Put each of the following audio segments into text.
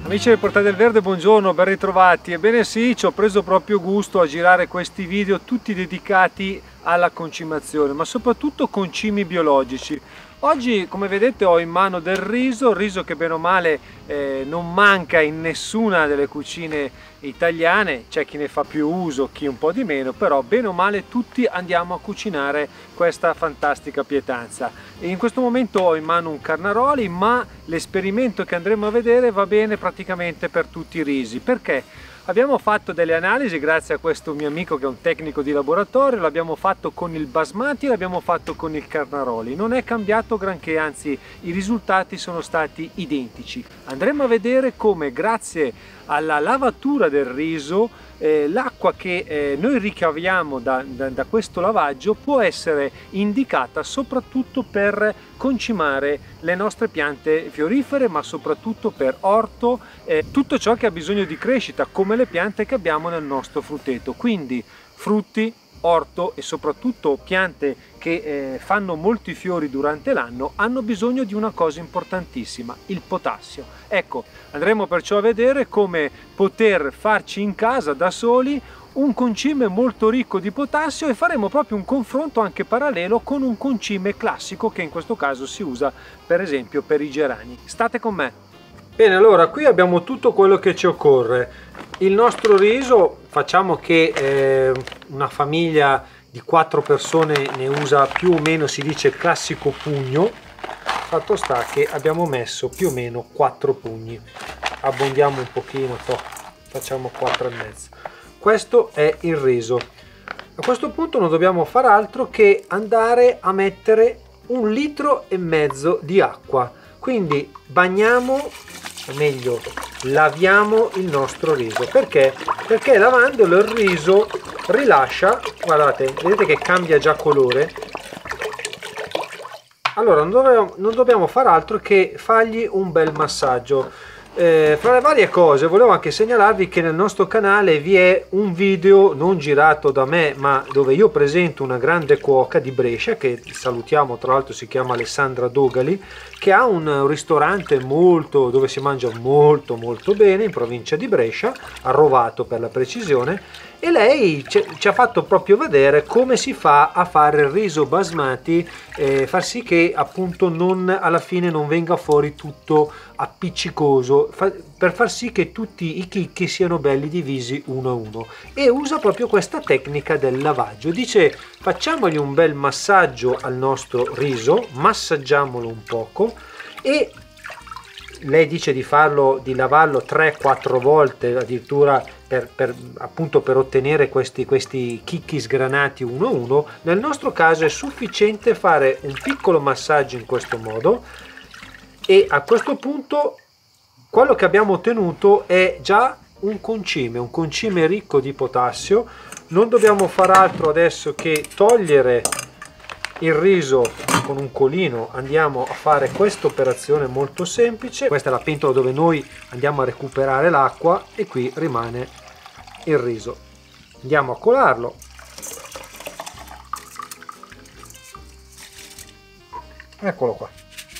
Amici del Portale del Verde, buongiorno, ben ritrovati. Ebbene sì, ci ho preso proprio gusto a girare questi video tutti dedicati alla concimazione, ma soprattutto concimi biologici. Oggi, come vedete, ho in mano del riso, il riso che bene o male non manca in nessuna delle cucine italiane. C'è chi ne fa più uso, chi un po' di meno, però bene o male tutti andiamo a cucinare questa fantastica pietanza. E in questo momento ho in mano un carnaroli, ma l'esperimento che andremo a vedere va bene praticamente per tutti i risi. Perché? Abbiamo fatto delle analisi grazie a questo mio amico che è un tecnico di laboratorio, l'abbiamo fatto con il basmati e l'abbiamo fatto con il carnaroli. Non è cambiato granché, anzi i risultati sono stati identici. Andremo a vedere come grazie alla lavatura del riso l'acqua che noi ricaviamo da questo lavaggio può essere indicata soprattutto per concimare le nostre piante fiorifere, ma soprattutto per orto, tutto ciò che ha bisogno di crescita, come le piante che abbiamo nel nostro frutteto. Quindi frutti, orto e soprattutto piante che fanno molti fiori durante l'anno hanno bisogno di una cosa importantissima, il potassio. Ecco, andremo perciò a vedere come poter farci in casa da soli un concime molto ricco di potassio e faremo proprio un confronto anche parallelo con un concime classico che in questo caso si usa per esempio per i gerani. State con me. Bene, allora qui abbiamo tutto quello che ci occorre. Il nostro riso, facciamo che una famiglia di 4 persone ne usa più o meno, si dice classico pugno. Fatto sta che abbiamo messo più o meno 4 pugni. Abbondiamo un pochino, facciamo 4 e mezzo. Questo è il riso. A questo punto non dobbiamo far altro che andare a mettere 1,5 litri di acqua. Quindi bagniamo, o meglio laviamo il nostro riso. Perché? Perché lavandolo il riso rilascia, guardate, vedete che cambia già colore. Allora non dobbiamo far altro che fargli un bel massaggio. Fra le varie cose volevo anche segnalarvi che nel nostro canale vi è un video non girato da me, ma dove io presento una grande cuoca di Brescia che salutiamo, tra l'altro si chiama Alessandra Dogali, che ha un ristorante dove si mangia molto bene in provincia di Brescia, a Rovato per la precisione, e lei ci ha fatto proprio vedere come si fa a fare il riso basmati, far sì che appunto alla fine non venga fuori tutto appiccicoso, per far sì che tutti i chicchi siano belli divisi uno a uno, e usa proprio questa tecnica del lavaggio. Dice: facciamogli un bel massaggio al nostro riso, massaggiamolo un poco, e lei dice di lavarlo 3-4 volte addirittura appunto per ottenere questi chicchi sgranati uno a uno. Nel nostro caso è sufficiente fare un piccolo massaggio in questo modo, e a questo punto quello che abbiamo ottenuto è già un concime ricco di potassio. Non dobbiamo far altro adesso che togliere il riso con un colino. Andiamo a fare questa operazione molto semplice. Questa è la pentola dove noi andiamo a recuperare l'acqua e qui rimane il riso. Andiamo a colarlo. Eccolo qua.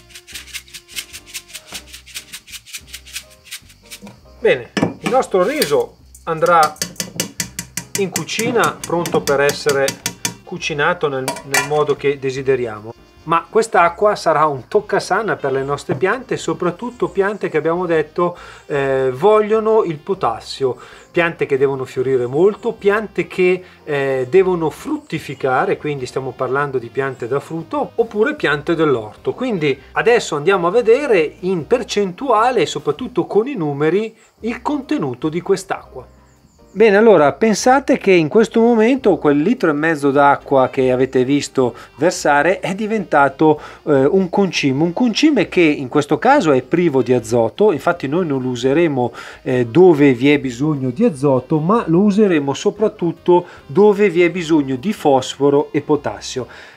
Bene, il nostro riso andrà in cucina pronto per essere cucinato nel modo che desideriamo, ma quest'acqua sarà un toccasana per le nostre piante, soprattutto piante che abbiamo detto vogliono il potassio, piante che devono fiorire molto, piante che devono fruttificare, quindi stiamo parlando di piante da frutto, oppure piante dell'orto. Quindi adesso andiamo a vedere in percentuale e soprattutto con i numeri il contenuto di quest'acqua. Bene, allora pensate che in questo momento quel 1,5 litri d'acqua che avete visto versare è diventato un concime che in questo caso è privo di azoto. Infatti noi non lo useremo dove vi è bisogno di azoto, ma lo useremo soprattutto dove vi è bisogno di fosforo e potassio.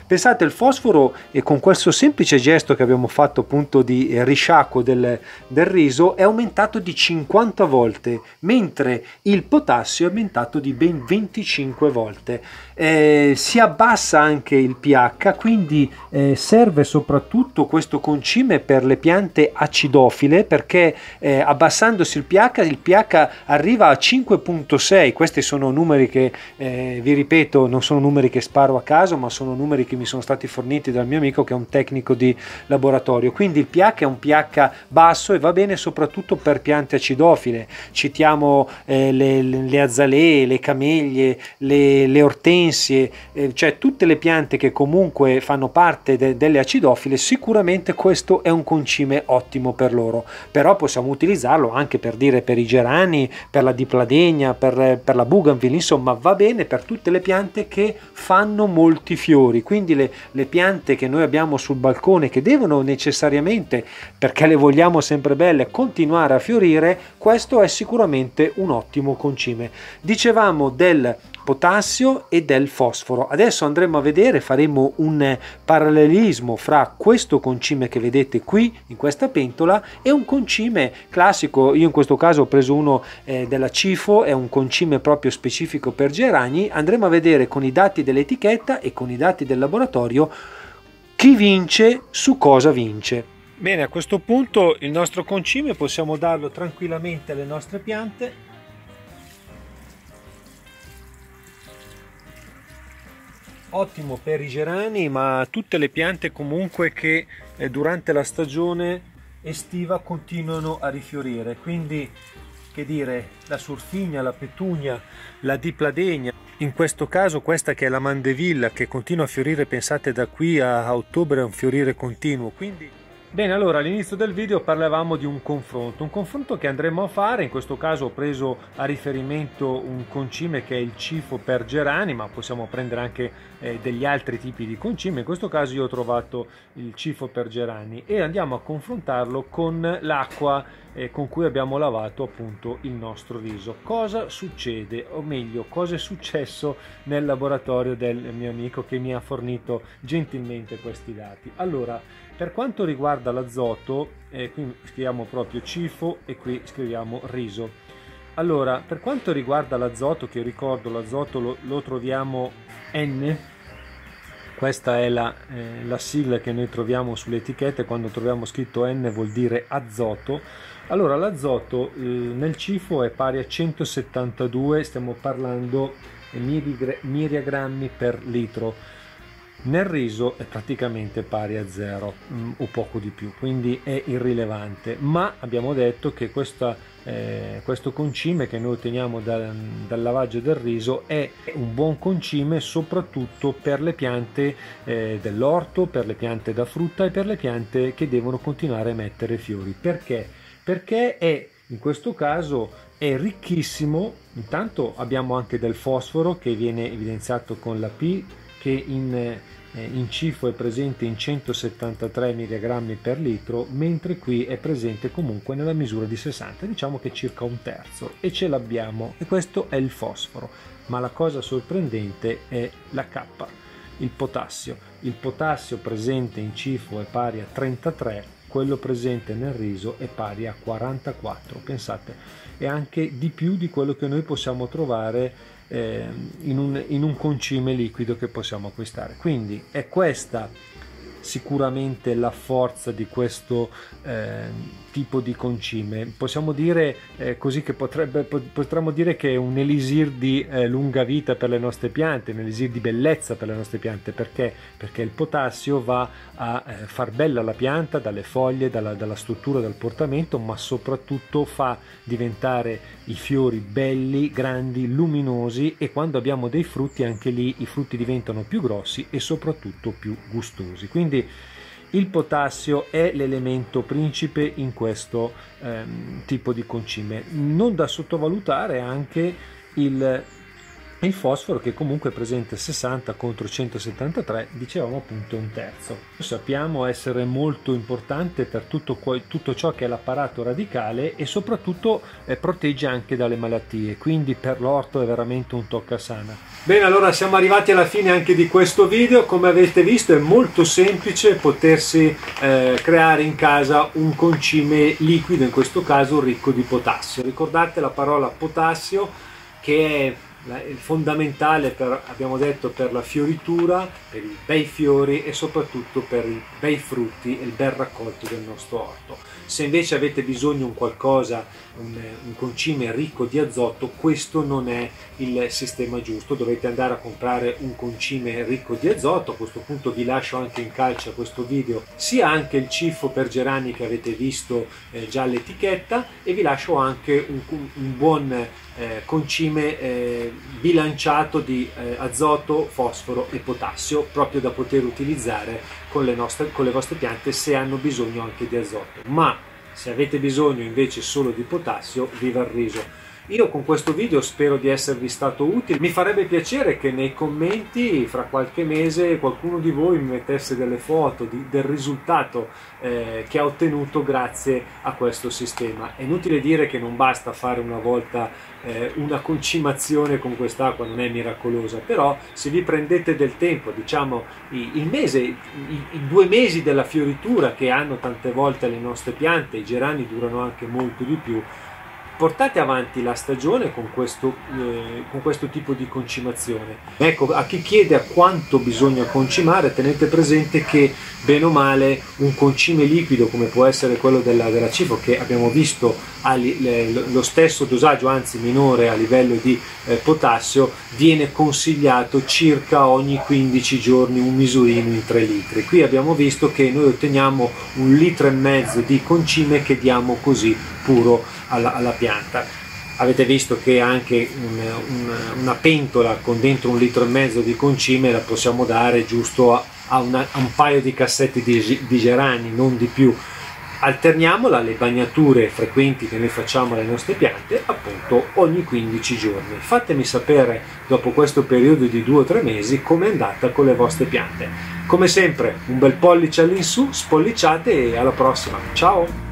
Pensate, il fosforo, e con questo semplice gesto che abbiamo fatto appunto di risciacquo del riso, è aumentato di 50 volte, mentre il potassio è aumentato di ben 25 volte. Si abbassa anche il pH, quindi serve soprattutto questo concime per le piante acidofile, perché abbassandosi il pH arriva a 5,6. Questi sono numeri che vi ripeto, non sono numeri che sparo a caso, ma sono numeri che mi sono stati forniti dal mio amico che è un tecnico di laboratorio. Quindi il pH è un pH basso e va bene soprattutto per piante acidofile. Citiamo le azalee, le camellie, le ortensie, cioè tutte le piante che comunque fanno parte delle acidofile. Sicuramente questo è un concime ottimo per loro, però possiamo utilizzarlo anche per i gerani, per la dipladenia, per la bougainville, insomma va bene per tutte le piante che fanno molti fiori. Quindi le piante che noi abbiamo sul balcone, che devono necessariamente, perché le vogliamo sempre belle, continuare a fiorire, questo è sicuramente un ottimo concime. Dicevamo del potassio e del fosforo. Adesso andremo a vedere, faremo un parallelismo fra questo concime che vedete qui in questa pentola e un concime classico. Io in questo caso ho preso uno della Cifo, è un concime proprio specifico per gerani. Andremo a vedere con i dati dell'etichetta e con i dati del laboratorio chi vince, su cosa vince. Bene, a questo punto il nostro concime possiamo darlo tranquillamente alle nostre piante. Ottimo per i gerani, ma tutte le piante comunque che durante la stagione estiva continuano a rifiorire. Quindi, che dire, la surfigna, la petunia, la dipladenia, in questo caso questa che è la mandevilla, che continua a fiorire, pensate, da qui a ottobre, è un fiorire continuo. Quindi bene, allora all'inizio del video parlavamo di un confronto che andremo a fare. In questo caso ho preso a riferimento un concime che è il Cifo per gerani, ma possiamo prendere anche degli altri tipi di concime. In questo caso io ho trovato il Cifo per gerani e andiamo a confrontarlo con l'acqua con cui abbiamo lavato appunto il nostro riso. Cosa succede, o meglio cosa è successo nel laboratorio del mio amico che mi ha fornito gentilmente questi dati? Allora, per quanto riguarda l'azoto, qui scriviamo proprio Cifo e qui scriviamo riso. Allora, per quanto riguarda l'azoto, che ricordo l'azoto lo troviamo N, questa è la sigla che noi troviamo sulle etichette. Quando troviamo scritto N vuol dire azoto. Allora, l'azoto nel Cifo è pari a 172, stiamo parlando miriagrammi per litro. Nel riso è praticamente pari a 0 o poco di più, quindi è irrilevante, ma abbiamo detto che questo concime che noi otteniamo dal lavaggio del riso è un buon concime soprattutto per le piante dell'orto, per le piante da frutta e per le piante che devono continuare a emettere fiori. Perché? Perché in questo caso è ricchissimo. Intanto abbiamo anche del fosforo che viene evidenziato con la P, che in Cifo è presente in 173 mg per litro, mentre qui è presente comunque nella misura di 60, diciamo che circa un terzo, e ce l'abbiamo, e questo è il fosforo. Ma la cosa sorprendente è la K, il potassio. Il potassio presente in Cifo è pari a 33, quello presente nel riso è pari a 44, pensate, è anche di più di quello che noi possiamo trovare in un concime liquido che possiamo acquistare. Quindi è questa sicuramente la forza di questo tipo di concime. Possiamo dire così che potremmo dire che è un elisir di lunga vita per le nostre piante, un elisir di bellezza per le nostre piante. Perché? Perché il potassio va a far bella la pianta dalle foglie, dalla struttura, dal portamento, ma soprattutto fa diventare i fiori belli, grandi, luminosi, e quando abbiamo dei frutti anche lì i frutti diventano più grossi e soprattutto più gustosi. Quindi il potassio è l'elemento principe in questo tipo di concime. Non da sottovalutare anche il fosforo che comunque è presente 60 contro 173, dicevamo appunto un terzo. Sappiamo essere molto importante per tutto ciò che è l'apparato radicale e soprattutto protegge anche dalle malattie, quindi per l'orto è veramente un toccasana. Bene, allora siamo arrivati alla fine anche di questo video. Come avete visto è molto semplice potersi creare in casa un concime liquido, in questo caso ricco di potassio. Ricordate la parola potassio, che è fondamentale abbiamo detto, per la fioritura, per i bei fiori e soprattutto per i bei frutti e il bel raccolto del nostro orto. Se invece avete bisogno di qualcosa, un concime ricco di azoto, questo non è il sistema giusto, dovete andare a comprare un concime ricco di azoto. A questo punto vi lascio anche in calce a questo video sia anche il cifo per gerani che avete visto già all'etichetta, e vi lascio anche un buon concime bilanciato di azoto, fosforo e potassio, proprio da poter utilizzare con le vostre piante se hanno bisogno anche di azoto. Ma se avete bisogno invece solo di potassio, viva il riso! Io con questo video spero di esservi stato utile. Mi farebbe piacere che nei commenti fra qualche mese qualcuno di voi mi mettesse delle foto del risultato che ha ottenuto grazie a questo sistema. È inutile dire che non basta fare una volta una concimazione con quest'acqua, non è miracolosa, però se vi prendete del tempo, diciamo i 2 mesi della fioritura che hanno tante volte le nostre piante, i gerani durano anche molto di più, portate avanti la stagione con questo tipo di concimazione. Ecco, a chi chiede a quanto bisogna concimare, tenete presente che bene o male un concime liquido come può essere quello della Cifo, che abbiamo visto ha lo stesso dosaggio, anzi minore a livello di potassio, viene consigliato circa ogni 15 giorni un misurino in 3 litri. Qui abbiamo visto che noi otteniamo 1,5 litri di concime che diamo così puro alla pianta. Avete visto che anche una pentola con dentro 1,5 litri di concime la possiamo dare giusto a un paio di cassetti di gerani, non di più. Alterniamola alle bagnature frequenti che noi facciamo alle nostre piante, appunto ogni 15 giorni. Fatemi sapere dopo questo periodo di 2 o 3 mesi come è andata con le vostre piante. Come sempre un bel pollice all'insù, spolliciate e alla prossima, ciao!